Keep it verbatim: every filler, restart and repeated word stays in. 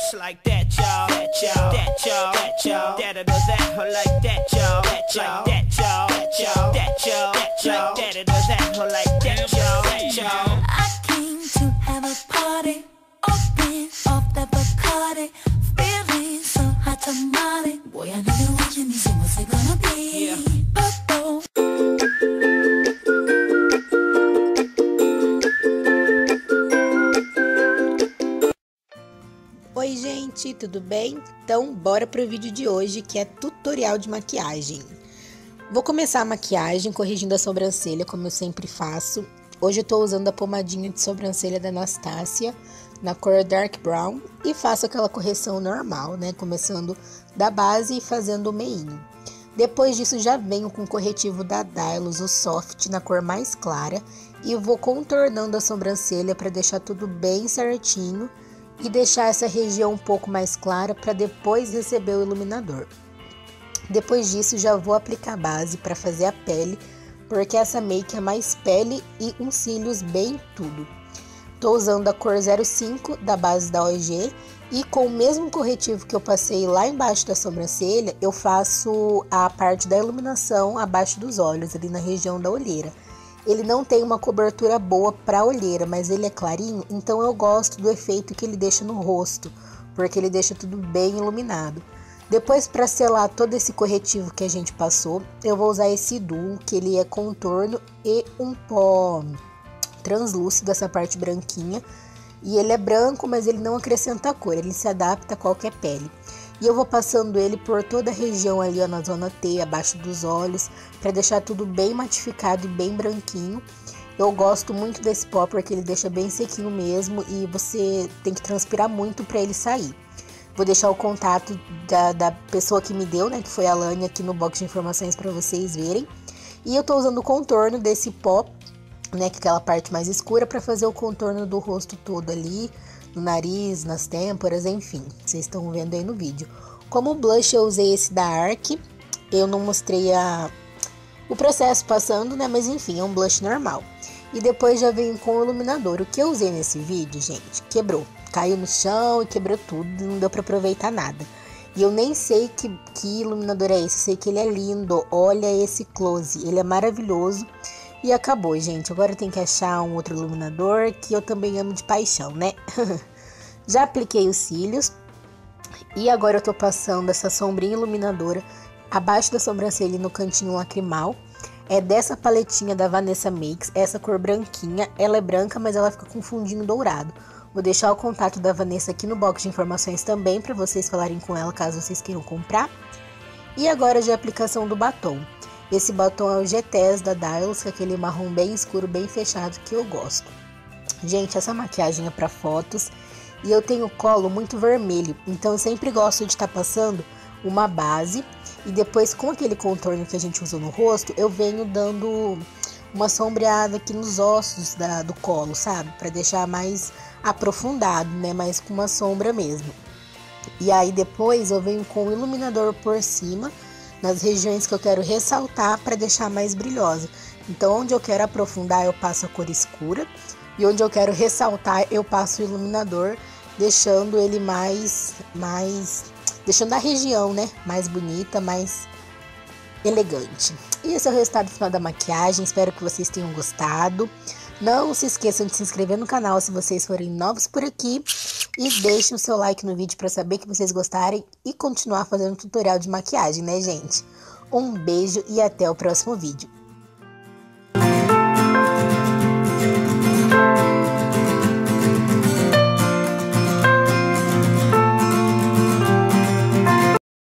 It's like that, y'all. That y'all. That y'all. That y'all. That or that. Or like that, y'all. That y'all. That y'all. That y'all. That y'all. That y'all. That or that. Or like that, y'all. That y'all. I came to have a party. Open off that Bacardi. Feeling so hot tamale. Boy, I know you're watching me, so what's it gonna be? Yeah. Uh-oh. Oi gente, tudo bem? Então bora pro vídeo de hoje, que é tutorial de maquiagem. Vou começar a maquiagem corrigindo a sobrancelha, como eu sempre faço. Hoje eu tô usando a pomadinha de sobrancelha da Anastasia, na cor Dark Brown, e faço aquela correção normal, né? Começando da base e fazendo o meinho. Depois disso já venho com o corretivo da Dylos, o Soft, na cor mais clara, e vou contornando a sobrancelha para deixar tudo bem certinho e deixar essa região um pouco mais clara para depois receber o iluminador. Depois disso já vou aplicar a base para fazer a pele, porque essa make é mais pele e uns cílios bem tudo. Tô usando a cor zero cinco da base da O G e com o mesmo corretivo que eu passei lá embaixo da sobrancelha, eu faço a parte da iluminação abaixo dos olhos, ali na região da olheira. Ele não tem uma cobertura boa para olheira, mas ele é clarinho, então eu gosto do efeito que ele deixa no rosto, porque ele deixa tudo bem iluminado. Depois, para selar todo esse corretivo que a gente passou, eu vou usar esse Duo, que ele é contorno e um pó translúcido, essa parte branquinha. E ele é branco, mas ele não acrescenta cor, ele se adapta a qualquer pele. E eu vou passando ele por toda a região ali, ó, na zona T, abaixo dos olhos, para deixar tudo bem matificado e bem branquinho. Eu gosto muito desse pó porque ele deixa bem sequinho mesmo e você tem que transpirar muito para ele sair. Vou deixar o contato da, da pessoa que me deu, né, que foi a Lani, aqui no box de informações para vocês verem. E eu tô usando o contorno desse pó, né, que é aquela parte mais escura, para fazer o contorno do rosto todo ali, no nariz, nas têmporas, enfim, vocês estão vendo aí no vídeo. Como blush eu usei esse da Arc, eu não mostrei a, o processo passando, né, mas enfim, é um blush normal. E depois já venho com o iluminador. O que eu usei nesse vídeo, gente, quebrou, caiu no chão e quebrou tudo, não deu pra aproveitar nada. E eu nem sei que, que iluminador é esse, eu sei que ele é lindo, olha esse close, ele é maravilhoso. E acabou, gente. Agora eu tenho que achar um outro iluminador que eu também amo de paixão, né? Já apliquei os cílios. E agora eu tô passando essa sombrinha iluminadora abaixo da sobrancelha e no cantinho lacrimal. É dessa paletinha da Vanessa Makes, essa cor branquinha. Ela é branca, mas ela fica com fundinho dourado. Vou deixar o contato da Vanessa aqui no box de informações também, para vocês falarem com ela caso vocês queiram comprar. E agora já a aplicação do batom. Esse batom é o G T S da Dylos, que é aquele marrom bem escuro, bem fechado, que eu gosto. Gente, essa maquiagem é para fotos e eu tenho o colo muito vermelho, então eu sempre gosto de estar tá passando uma base e depois com aquele contorno que a gente usou no rosto, eu venho dando uma sombreada aqui nos ossos da, do colo, sabe? Para deixar mais aprofundado, né? Mais com uma sombra mesmo. E aí depois eu venho com o iluminador por cima, nas regiões que eu quero ressaltar para deixar mais brilhosa. Então, onde eu quero aprofundar, eu passo a cor escura. E onde eu quero ressaltar, eu passo o iluminador, deixando ele mais, mais, deixando a região, né, mais bonita, mais elegante. E esse é o resultado final da maquiagem, espero que vocês tenham gostado. Não se esqueçam de se inscrever no canal se vocês forem novos por aqui. E deixem o seu like no vídeo para saber que vocês gostarem e continuar fazendo tutorial de maquiagem, né, gente? Um beijo e até o próximo vídeo.